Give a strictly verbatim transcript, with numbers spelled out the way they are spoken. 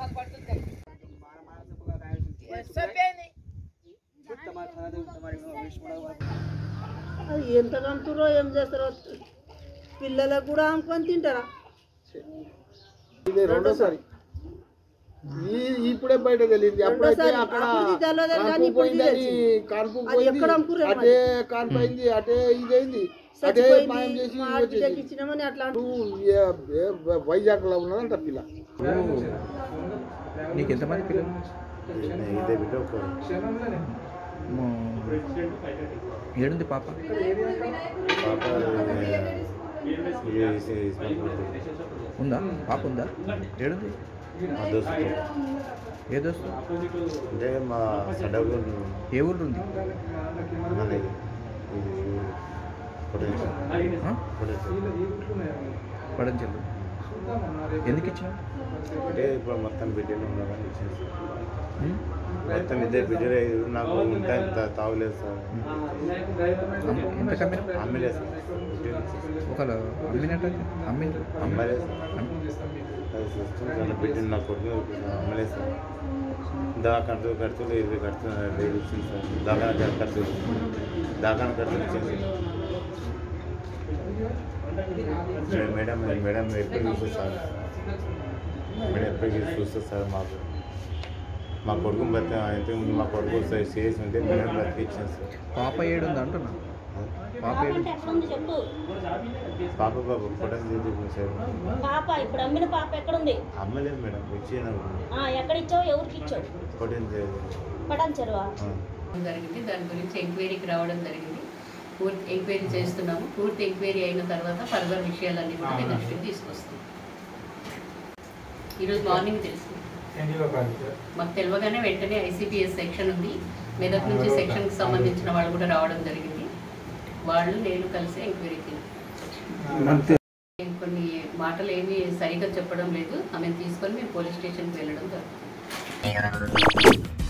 అది ఎంత కంటురో ఏం చేస్తారో పిల్లలకు కూడా అమ్ముకొని తింటారా ఇది రెండోసారి ఇప్పుడే బయట తెలియదు అప్పుడైతే అక్కడ కాన్పు అటే కాన్పు అయింది అటే ఇదైంది అటే మాయం చేసి ఇచ్చినామని అట్లా వైజాగ్ లో ఉన్నదంట పిల్ల. నీకు ఎంతమంది పిల్లలు? ఏడుంది పాప? ఉందా పాప? ఉందా? ఏడుంది? ఏ దోస్తు? అంటే మా సడగు ఏ ఊరు ఉంది? పడంచెల్లు. ఎందుకు ఇచ్చినావు? అంటే ఇప్పుడు మొత్తం బిడ్డలు ఉన్నారని ఇచ్చేసి మొత్తం ఇద్దరు బిడ్డలు నాకు ఉంటా తాగలేదు సార్. ఎంత కమ్మిన? అమ్మలేదు సార్. ఒక అమ్మినట్టు అమ్మింది అమ్మలేదు సార్. బిడ్డలు నా కొడుకు అమ్మలేదు సార్. దవా ఖర్చు ఖర్చులు ఇరవై ఖర్చులు ఇచ్చింది సార్. దాకా ఖర్చులు దాకా ఖర్చులు ఇచ్చింది మేడం. మేడం ఎప్పుడు చూస్తుంది సార్? మేడం ఎప్పటికీ చూస్తుంది సార్. మాకు మా కొడుకు బతి ఇంతకుముందు మా కొడుకు చేసి ఉంటే మేడం బతికిచ్చాను సార్. పాప ఏడు ఉంది అంటున్నా. పాప ఏడు? పాప బాబు పొటం సార్. పాప ఇప్పుడు అమ్మిన పాప ఎక్కడుంది? అమ్మలేదు మేడం. ఇచ్చాను. ఎక్కడ ఇచ్చావు? ఎవరికి ఇచ్చావు? పొటం పటాన్ చెరువా జరిగింది. దాని గురించి ఎంక్వైరీకి రావడం జరిగింది. పూర్తి ఎంక్వైరీ చేస్తున్నాము. పూర్తి ఎంక్వైరీ అయిన తర్వాత ఫర్దర్ విషయాలన్నీ కూడా మీ దృష్టికి తీసుకొస్తాం. ఈరోజు మార్నింగ్ తెలిసింది మాకు. తెలియగానే వెంటనే ఐసీపీఎస్ సెక్షన్ ఉంది, మెదక్ నుంచి సెక్షన్కి సంబంధించిన వాళ్ళు కూడా రావడం జరిగింది. వాళ్ళు నేను కలిసి ఎంక్వైరీకి కొన్ని మాటలు ఏమీ సరిగ్గా చెప్పడం లేదు. ఆమెను తీసుకొని మేము పోలీస్ స్టేషన్కి వెళ్ళడం జరుగుతుంది.